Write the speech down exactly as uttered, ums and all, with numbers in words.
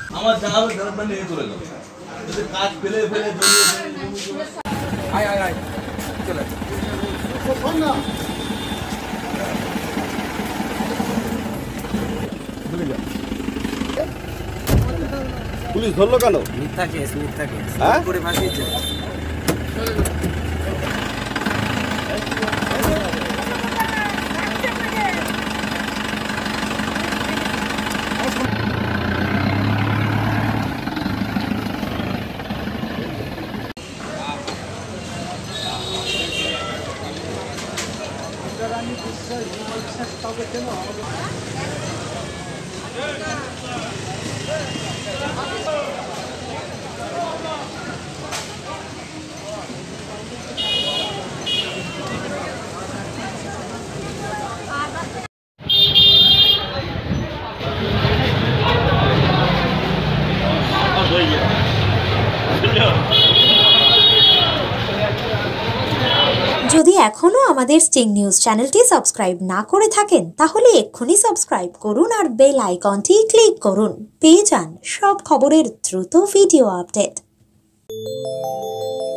আমার জানাবে ধরে নিয়ে চলে যাবে যদি কাজ পেলে ফেলে আয় আয় আয় চলে না পুলিশ ধরলো কেন? মিথ্যা কেস মিথ্যা কেস হ্যাঁ করে ফাঁসিয়েছে। যদি এখনও আমাদের স্টিং নিউজ চ্যানেলটি সাবস্ক্রাইব না করে থাকেন তাহলে এক্ষুনি সাবস্ক্রাইব করুন আর বেল আইকনটি ক্লিক করুন, পেয়ে যান সব খবরের দ্রুত ভিডিও আপডেট।